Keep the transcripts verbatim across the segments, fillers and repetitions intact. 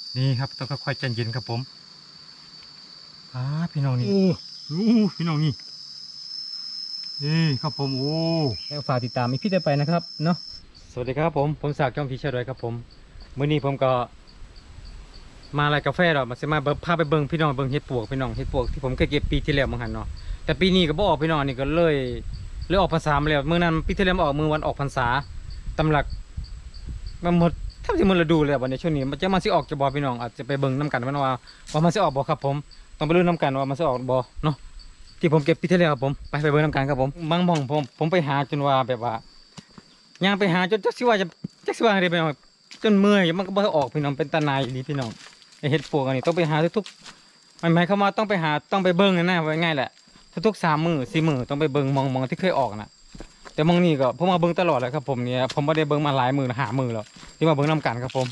นี่ครับต้องค่อยๆใจเย็นครับผมอ่าพี่น้องนี่โอ้พี่น้องนี่นี่ครับผมโอ้แล้วฝากติดตามอีพี่ต่อไปนะครับเนาะสวัสดีครับผมผมศักดิ์จอมพีเชอร์ด้วยครับผมมื้อนี้ผมก็มาอะไรกาแฟหรอมาเสมาพาไปเบิ้งพี่น้องเบิ้งเห็ดปวกพี่น้องเห็ดปวกที่ผมเคยเก็บปีที่แล้วมั้งหันเนาะแต่ปีนี้ก็บ่ออกพี่น้องนี่ก็เลยเลยออกพรรษามาแล้วเมื่อนั้นปีที่แล้วมาออกมือวันออกพรรษาตำหลักมันหมดถ้าจะมันฤดูเลยวันในช่วงนี้มันจะมาสิออกจะบอพี่น้องอาจจะไปเบิ้งน้ำกันว่าว่าว่ามันสิออกบ่ครับผมต้องไปลุ้นน้ำกันว่ามันสิออกบ่เนาะที่ผมเก็บปีที่แล้วครับผมไปไปเบิ้งน้ำกันครับผมบางมองผมผมไปหาจนว่าแบบว่าย่างไปหาจนจักสิว่าจะจักสิว่าอะไรไปน้องจนเมื่อยมันก็บ่ออกพี่น้องเป็นตาหนายดีพี่น้องไอเห็ดปวกอันนี้ต้องไปหาทุกๆมันหมายความว่าต้องไปหาต้องไปเบิ้งนะว่าง่ายแหละทุกๆสามมือสี่มือต้องไปเบิ้งมองมองที่เคยออกนะแต่มองนี่ก็ผมมาเบิ้งตลอดเลยครับผมเนี่ยผมไม่ได้เบิ้งมาหลายมือหามือแล้วที่มาเบิ้งน้ำกันครับผม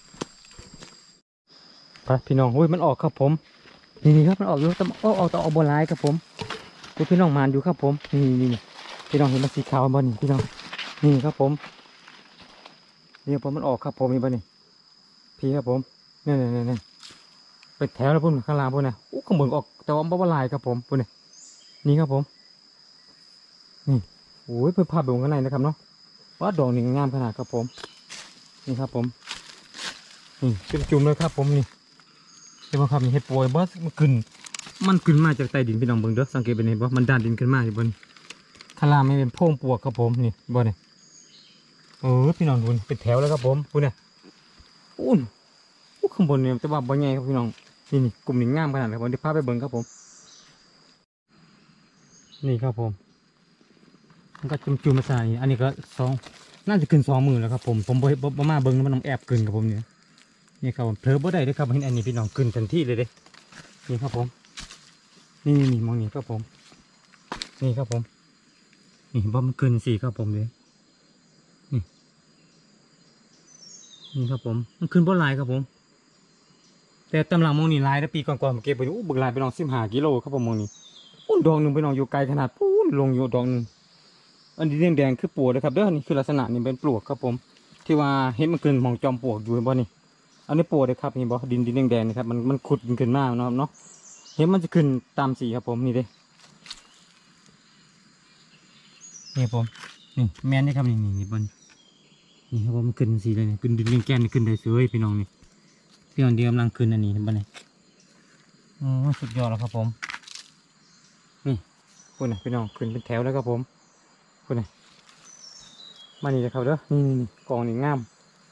ไปพี่น้องอุ้ยมันออกครับผมนี่นี่ครับมันออกอยู่แต่ออกออกแต่ออกบนลายครับผมดูพี่น้องมานอยู่ครับผมนี่นี่นี่พี่น้องเห็นมันสีขาวบนนี่พี่น้องนี่ครับผมนี่ผมมันออกครับผมนี่บนนี่พี่ครับผมนี่นี่นี่นี่ไปแถวแล้วพุ่นข้างล่างพุ่นนะอู้ข้างบนออกแต่ว่าบนลายครับผมพุ่นนี่นี่ครับผมนี่โอ้ยเพื่อภาพดวงข้างในนะครับเนาะว่าดอกนี่งามขนาดครับผมนี่ครับผมนี่จุ่มๆเลยครับผมนี่เห็นไหมครับนี่เห็ดปวยบอสมันขึ้นมันขึ้นมาจากใต้ดินพี่น้องเบิ่งเด้อสังเกตเป็นเห็นบ่มันดันดินขึ้นมาอยู่บนข้างล่างไม่เป็นโพรงปวกครับผมนี่บ่เนี่ยเออพี่น้องดูเป็นแถวแล้วครับผมพูดเนี่ยอู้นอู้ข้างบนเนี่ยจะว่าบ่ใหญ่ครับพี่น้องนี่นี่กลุ่มนี้งามขนาดครับผมที่พาไปเบิ่งครับผมนี่ครับผมมันก็จุ่มๆมาใส่อันนี้ก็สองน่าจะขึ้นสองหมื่นแล้วครับผมผมบ่บ่มาเบิ่งมันน้องแอบขึ้นครับผมเนี่ยนี่ครับผมเผลอบ่ได้ด้วยครับเห็นอันนี้พี่น้องขึ้นทันทีเลยเด้นี่ครับผมนี่นี่มองนี่ครับผมนี่ครับผมนี่บ่มันขึ้นสี่ครับผมเลยนี่นี่ครับผมมันขึ้นบ่หลายครับผมแต่ตำลังมองนี่ลายแล้วปีก่อนๆเมื่อกี้ไปดูบึกลายไปน้องสิบห้ากิโลครับผมมองนี่ปุ้นดองหนึ่งไปน้องอยู่ไกลขนาดปุ้นลงอยู่ดองหนึ่งอันนี้แดงๆคือปลวกเลยครับเด้อนี่คือลักษณะนี่เป็นปลวกครับผมที่ว่าเห็นมันขึ้นมองจอมปลวกอยู่บ่นี่อันนี้ปลวกเลยครับนี่บ่ดินดินแดงๆนี่ครับมันมันขุดขึ้นมาเนาะเนาะเห็นมันจะขึ้นตามสีครับผมนี่เด้นี่ผมนี่แมนนี่ครับนี่นี่นี่บนนี่ครับผมมันขึ้นสีเลยนี่ขึ้นดินแกนขึ้นได้สวยพี่น้องนี่พี่น้องเดียวกำลังขึ้นอันนี้บนนี่โอ้สุดยอดแล้วครับผมนี่คุณนะพี่น้องขึ้นเป็นแถวแล้วครับผมคุณนะมานี่เลยครับเด้อนี่นี่กองนี่งาม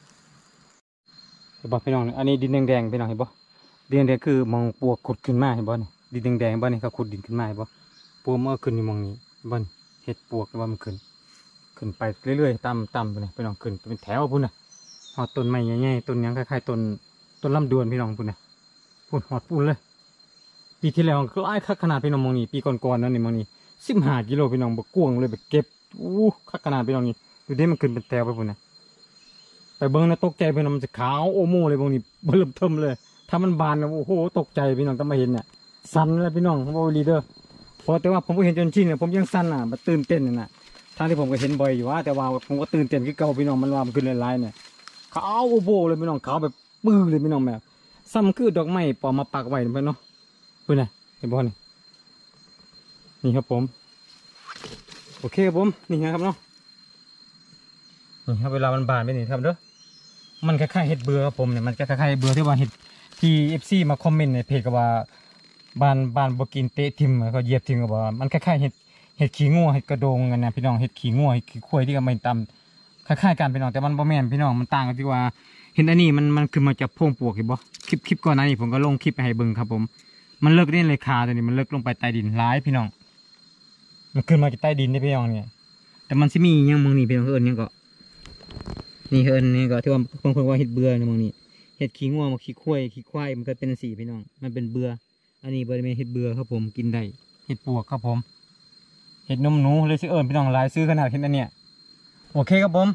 เห็นบ่พี่น้องอันนี้ดินแดงๆพี่น้องเห็นบ่ดินแดงคือมองปวกขุดขึ้นมาเห็นบ่นี่ดินแดงๆบ่นี่เขาขุดดินขึ้นมาเห็นบ่ปวกมันขึ้นอยู่มองนี้บ่นเห็ดปวกว่ามันขึ้นขึ้นไปเรื่อยๆตามตามไปนี่พี่น้องขึ้นเป็นแถวพุ่นน่ะหอดต้นไม้ใหญ่ๆต้นยังคล้ายๆต้นต้นลำดวนพี่น้องพุ่นน่ะพุ่นหอดพุ่นเลยปีที่แล้วก็ไอ้คักขนาดพี่น้องมองนี่ปีก่อนๆนั่นนี่มองนี่สิบห้ากิโลพี่น้องบกกวงเลยแบบเก็บอู้คักขนาดพี่น้องนี่ดูดิมันขึ้นเป็นแถวไปพุ่นน่ะไปเบิ้งนะตกใจพี่น้องมันจะขาวโอโม่เลยมองนี่เบิ่มเทิมเลยถ้ามันบานนะโอ้โหตกใจพี่น้องต้องมาเห็นเนี่ยสั่นเลยพี่น้องผมบอกลีเดอร์พอแต่ว่าผมก็เห็นจนชินเนี่ยผมยังสั่นอ่ะมันตื่นเต้นน่ะทางที่ผมก็เห็นบ่อยอยู่ว่าแต่ว่าผมก็ตื่นเต้นคือเก่าพี่น้องมันว่ามันขึ้นลายๆเนี่ยขาวโอโบเลยพี่น้องขาวแบบปื้อเลยพี่น้องแบบซ้ำคือดอกไม้ปอมาปักไว้พี่น้องเพื่อนไงเห็นบ่นี่นี่ครับผมโอเคครับผมนี่นะครับเนาะนี่ครับเวลามันบานไปนี่ครับเด้อมันคล้ายๆเห็ดเบื่อครับผมเนี่ยมันคล้ายๆเบื่อที่ว่าเห็ดที่เอฟซีมาคอมเมนต์ในเพจก็ว่าบานบานบกินเตะทิมก็เหยียบทิมก็ว่ามันคล้ายๆเห็ดเห็ดขี้งัวเห็ดกระโดงกันนะพี่น้องเห็ดขี้งัวเห็ดขี้ควายที่ก็ไม่ตำคล้ายๆกันพี่น้องแต่มันบ่แม่นพี่น้องมันต่างกันที่ว่าเห็นอันนี้มันมันคือมาจากพงปวกเห็นบ่คลิปคลิปก่อนหน้านี้ผมก็ลงคลิปไปให้เบิ่งครับผมมันเลิกนี่เลยคาตัวนี้มันเลิกลงไปใต้ดินร้ายพี่น้องมันขึ้นมาจากใต้ดินได้พี่น้องเนี่ยแต่มันสิมียังมองนี่พี่น้องเอิญยังก็นี่เอิญนี่ก็ที่ว่าบางคนว่าเห็ดเบื่อนะมองนี่เห็ดขี้งัวมาขี้ควายขี้ควายมันก็เป็นสีพี่น้องมันเป็นเบื่ออันนี้บริเวณเห็ดเบื่อครับผมกินได้เห็ดปวกครับผมเห็ดนมหนูเลยสิเอิญพี่น้องหลายซื้อขนาดเห็ดอันเนี้ยโอเคครับผม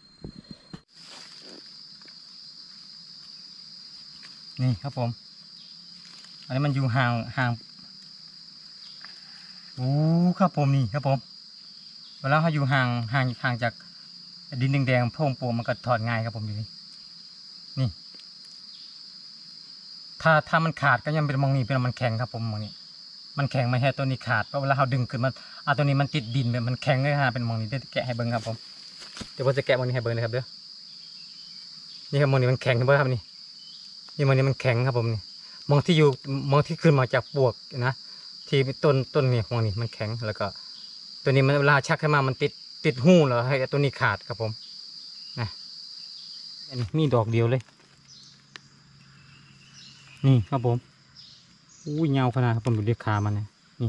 นี่ครับผมอันนี้มันอยู่ห่างห่างโอ้ครับผมนี่ครับผมเวลาเขาอยู่ห่างห่างห่างจากดินแดงๆโพรงปวกมันก็ถอดง่ายครับผมอยู่นี่นี่ถ้าถ้ามันขาดก็ยังเป็นมองนี้เป็นมันแข็งครับผมมองนี้มันแข็งไม่ให้ตัวนี้ขาดเพราะเวลาเราดึงขึ้นมาอ่าตัวนี้มันติดดินแบบมันแข็งเลยฮะเป็นมองนี้ได้แกะให้เบิ้งครับผมเดี๋ยวผมจะแกะมองนี้ให้เบิ้งนะครับเด้อนี่ครับมองนี้มันแข็งครับครับนี่นี่มองนี้มันแข็งครับผมนี่มองที่อยู่มองที่ขึ้นมาจากปวกนะที่ต้นต้นนี่มองนี้มันแข็งแล้วก็ตัวนี้มันเวลาชักขึ้นมามันติดติดหู้แล้วให้ตัวนี้ขาดครับผมนะอันนี้มีดอกเดียวเลยนี่ครับผมอู้ยเงาขนาดครับผมดูเรียกขามันนะนี่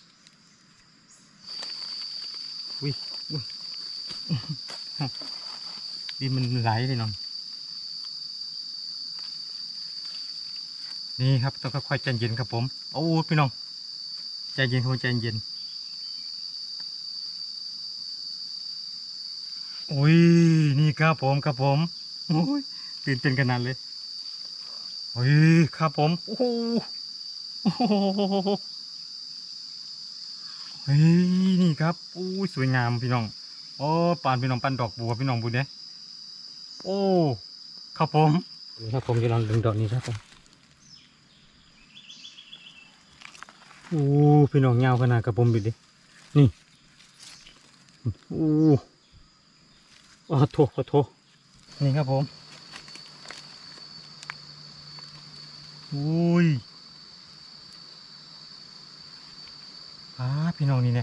อุ้ยอุ้ยดินมันไหลเลยน้องนี่ครับต้องค่อยๆใจเย็นครับผมโอ้พี่น้องใจเย็นครับใจเย็นโอ้ยนี่ครับผมครับผมโอ้ยตื่นเต้นขนาดเลยโอ้ยครับผมโอ้โหโอ้โหเฮ้ยนี่ครับโอ้ยสวยงามพี่น้องโอ้ปานพี่น้องปันดอกบัวพี่น้องบุญเนี่ยโอ้ครับผมนี่ครับผมจะลองดึงดอกนี้ครับผมโอ้พี่น้องเงาขนาดกับผมดูดินี่โอ้ขอโทษขอโทษนี่ครับผมโอ้ยอ่าพี่น้องนี่เนี่ย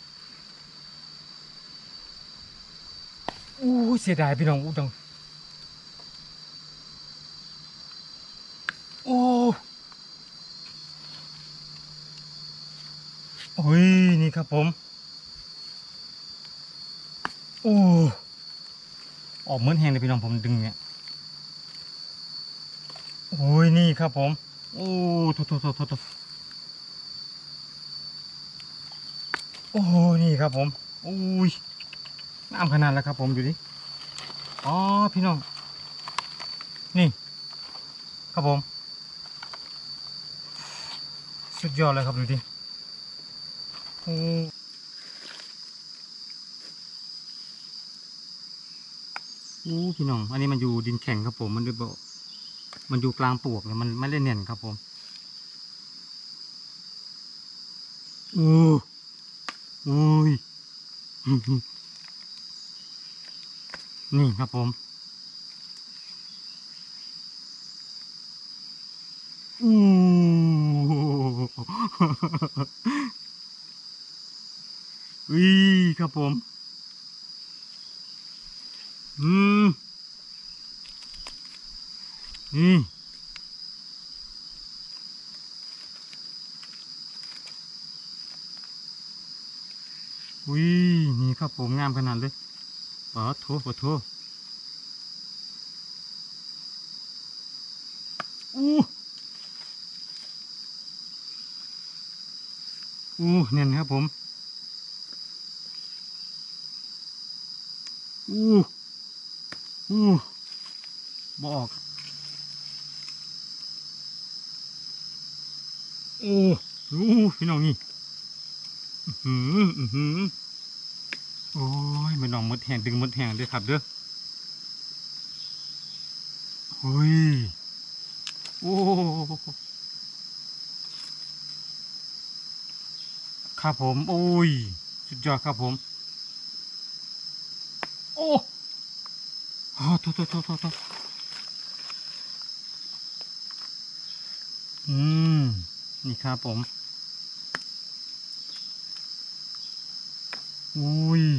โอ้เสียดายพี่น้องอู้ดองโอ้โอ้ยนี่ครับผมโอ้ออกเหมือนแห้งเลยพี่น้องผมดึงเนี่ยโอ้ยนี่ครับผมโอ้โทษโทษโทษโทษโอ้นี่ครับผมโอ้ยงามขนาดแล้วครับผมดูดิอ๋อพี่น้องนี่ครับผมสุดยอดเลยครับดูดิโอ้โอ้พี่น้องอันนี้มันอยู่ดินแข็งครับผมมันดูบอกมันอยู่กลางปลวกเลยมันไม่เล่นเน่นครับผมโอ้โอ้ยนี่ครับผมอู้วิครับผมอืมนี่วินี่ครับผมงามขนาดเลยปะโถปะโถอู้อู้เนี่ยนะครับผมอู้อู้บอกโอ้อู้พี่น้องนี่อือหืออือหือโอ้ยมันน้องมดแหงดึงมดแหงด้วยครับเด้อโอ้ยโอ้ครับผมโอ้ยสุดยอดครับผมโอ้โอ้โทษโทษโทษโทษโทษอืมนี่ครับผมอุ้ย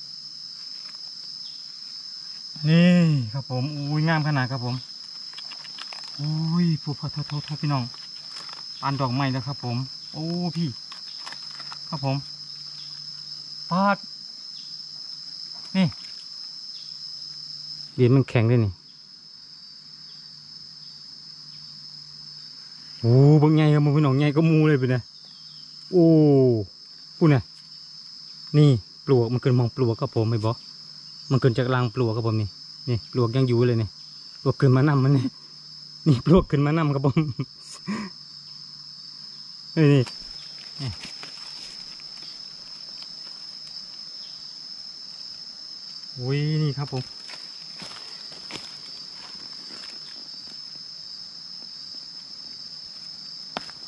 นี่ครับผมอุ้ยงามขนาดครับผมอุ้ยผู้พัฒโทษพี่น้องปานดอกไม้แล้วครับผมโอ้พี่ครับผมปาดนี่ดินมันแข็งด้วยนี่โอ้บางไงครับพี่น้องไงก็มูเลยไปเนี่ยโอ้พูดเนี่ยนี่ปลวกมันเกินมองปลวกครับผมไม่บอกมันเกินจากรังปลวกครับผมนี่นี่ปลวกยังอยู่เลยนี่ปลวกเกินมานำมันนี่นี่ปลวกเกินมานำครับผมนี่นี่โอ้ยนี่ครับผม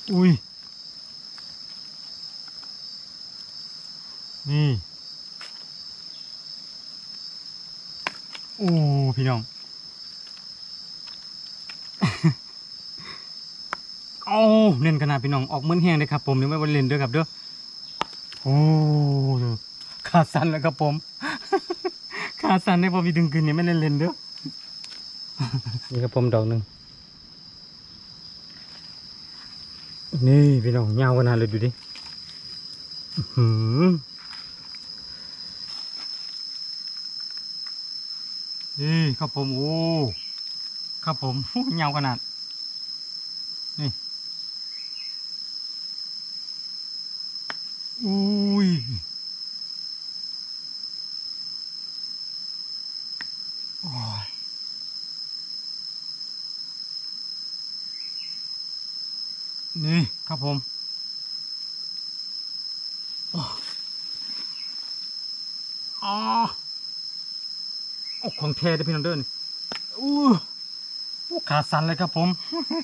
อุ้ยนี่โอ้พี่น้องโอ้เล่นขนาดพี่น้องออกเหมือนแห้งเลยครับผมนี่ไม่ว่าเล่นด้วยครับเด้อโอ้ขาสั่นแล้วครับผมขาสั่นได้พอมีดึงขึ้นนี่ไม่เล่นเล่นเด้อนี่ครับผมดอกหนึ่งนี่พี่น้องยาวขนาดเลยดูดิหืมนี่ครับผมโอ้ครับผมยาวขนาดนี่อุ้ยโอ้ยนี่ครับผมอ๋อโอ้ของแท้ได้พี่น้องเด้อนี่อู้ขาสั่นเลยครับผม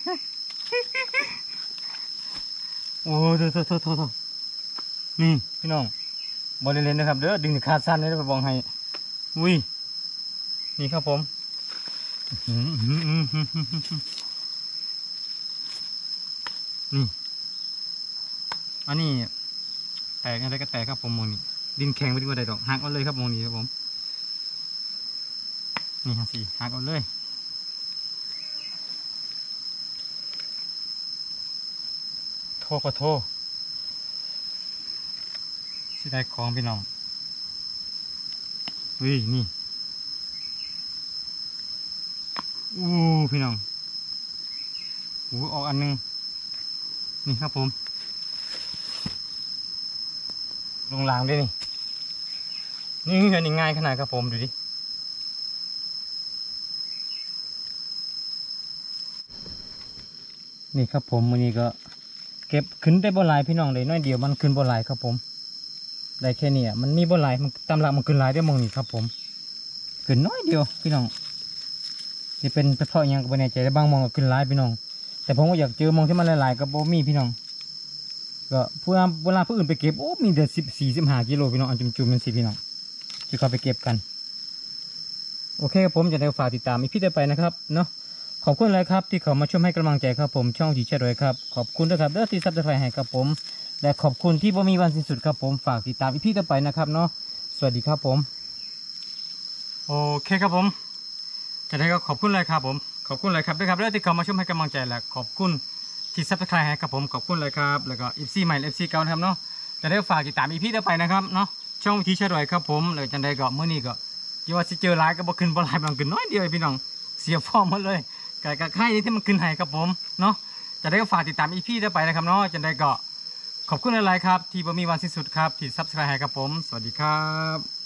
โอ้โถโถโถโถโถนี่พี่น้องบอลเล่นๆนะครับเด้อดึงขาสั่นเลยนะไปบอกให้อุ้ยนี่ครับผมนี่อันนี้แตกอะไรก็แตกครับผมมองนี่ดินแข็งไปดีกว่าใดดอกหักเอาเลยครับมองนี่ครับผมนี่ฮะสิหักเอาเลยโทษขอโทษสิได้ของพี่น้องอุ้ยนี่อู้พี่น้องอู้ออกอันนึงนี่ครับผมลงรางด้วยนี่นี่เงินง่ายขนาดครับผมดูดินี่ครับผมวันนี้ก็เก็บขึ้นได้บ่หลายพี่น้องเลยน้อยเดียวมันขึ้นบ่หลายครับผมได้แค่นี้มันมีบ่หลายมันตามหลักมันขึ้นหลายได้มองนี่ครับผมขึ้นน้อยเดียวพี่น้องนี่เป็นเพราะยังก็ไม่แน่ใจแต่บางมองก็ขึ้นหลายพี่น้องแต่ผมก็อยากเจอมองที่มันหลายๆก็บ่มีพี่น้องก็เวลาเวลาผู้อื่นไปเก็บโอ้มีเดือนสิบสี่สิบห้ากิโลพี่น้องอันจุ่มๆมันสิพี่น้องที่เขาไปเก็บกันโอเคครับผมจะได้ฝากติดตามอีพีต่อไปนะครับเนาะขอบคุณเลยครับที่เขามาช่วยให้กำลังใจครับผมช่องจีเชดเลยครับขอบคุณด้วยครับเด้อที่ซับสไครต์ให้ครับผมและขอบคุณที่บ่มีวันสิ้นสุดครับผมฝากติดตามอีพีต่อไปนะครับเนาะสวัสดีครับผมโอเคครับผมจะได้ก็ขอบคุณเลยครับผมขอบคุณเลยครับด้วยครับเด้อที่เขามาช่วยให้กำลังใจและขอบคุณที่ซับสไครต์ให้ครับผมขอบคุณเลยครับแล้วก็อีซีใหม่เอฟซีเก่านะครับเนาะจะได้ฝากติดตามอีพีต่อไปนะครับเนาะช่องจีเชดเลยครับผมเลยจะได้ก็เมื่อนี้ก็ที่ว่าสิเจอหลายก็บ่ขึ้นบ่หลายบางขึ้นน้อยเดียวพี่น้องเสียฟอร์มหมดเลยกะกะไข่ที่มันขึ้นให้ครับผมเนาะจะได้ก็ฝากติดตามอีพีต่อไปนะครับเนาะจะได้ก็ขอบคุณหลายๆครับที่บ่มีวันสิ้นสุดครับที่ซับสไครต์ให้ครับผมสวัสดีครับ